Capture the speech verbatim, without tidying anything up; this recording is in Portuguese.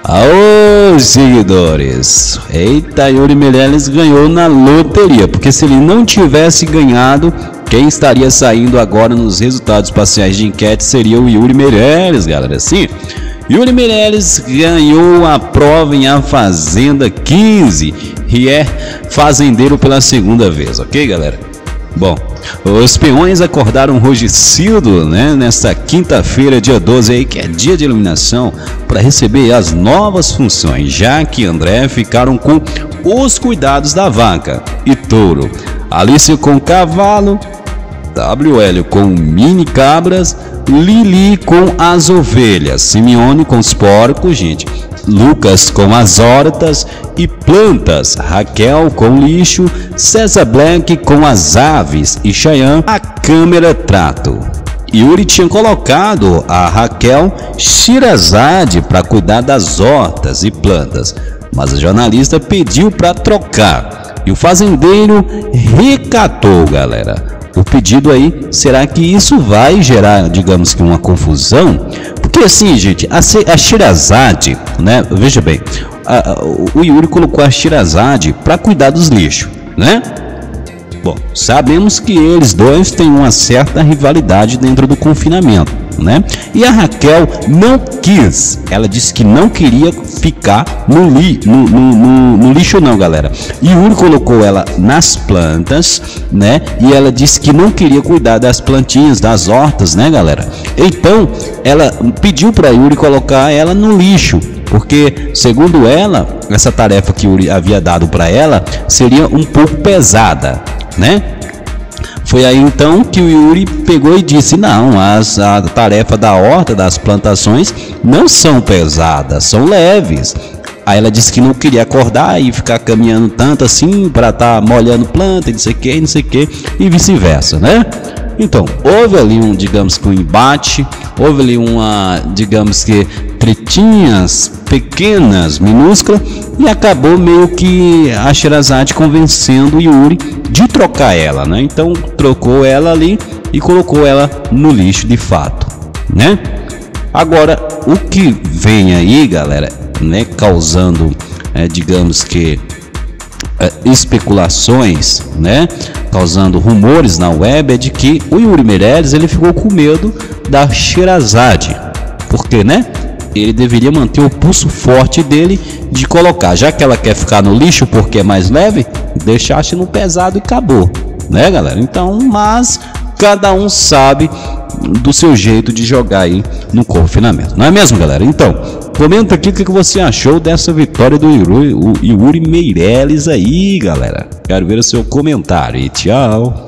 Aô, seguidores! Eita, Yuri Meirelles ganhou na loteria, porque se ele não tivesse ganhado, quem estaria saindo agora nos resultados parciais de enquete seria o Yuri Meirelles, galera. Sim, Yuri Meirelles ganhou a prova em A Fazenda quinze e é fazendeiro pela segunda vez, ok, galera? Bom, os peões acordaram Rogicildo, né, nesta quinta-feira, dia doze, aí, que é dia de iluminação, para receber as novas funções, já que André ficaram com os cuidados da vaca e touro, Alice com cavalo, W L com mini cabras, Lili com as ovelhas, Simeone com os porcos, gente, Lucas com as hortas e plantas, Raquel com lixo, César Black com as aves e Cheyenne a câmera trato. Yuri tinha colocado a Raquel Shirazade para cuidar das hortas e plantas, mas a jornalista pediu para trocar e o fazendeiro recatou, galera. O pedido aí, será que isso vai gerar, digamos que uma confusão? Porque assim, gente, a, a Shirazade, né, veja bem, a, a, o Yuri colocou a Shirazade para cuidar dos lixos, né? Bom, sabemos que eles dois têm uma certa rivalidade dentro do confinamento, né? E a Raquel não quis, ela disse que não queria ficar no, li, no, no, no, no lixo não, galera. E Yuri colocou ela nas plantas, né? E ela disse que não queria cuidar das plantinhas, das hortas, né, galera? Então, ela pediu para Yuri colocar ela no lixo, porque, segundo ela, essa tarefa que Yuri havia dado para ela seria um pouco pesada, né? Foi aí então que o Yuri pegou e disse: não, as, a tarefa da horta, das plantações não são pesadas, são leves. Aí ela disse que não queria acordar e ficar caminhando tanto assim para estar tá molhando planta e não sei o que, não sei o que, e vice-versa, né? Então, houve ali um, digamos que um embate, houve ali uma, digamos que tretinhas pequenas, minúsculas, e acabou meio que a Shirazade convencendo o Yuri de trocar ela, né? Então, trocou ela ali e colocou ela no lixo de fato, né? Agora, o que vem aí, galera, né, causando, é, digamos que é, especulações, né, causando rumores na web, é de que o Yuri Meirelles ele ficou com medo da Shirazade, porque, né, ele deveria manter o pulso forte dele de colocar, já que ela quer ficar no lixo porque é mais leve, deixasse no pesado e acabou, né, galera? Então, mas cada um sabe do seu jeito de jogar aí no confinamento, não é mesmo, galera? Então, comenta aqui o que você achou dessa vitória do Yuri, o Yuri Meirelles aí, galera. Quero ver o seu comentário e tchau.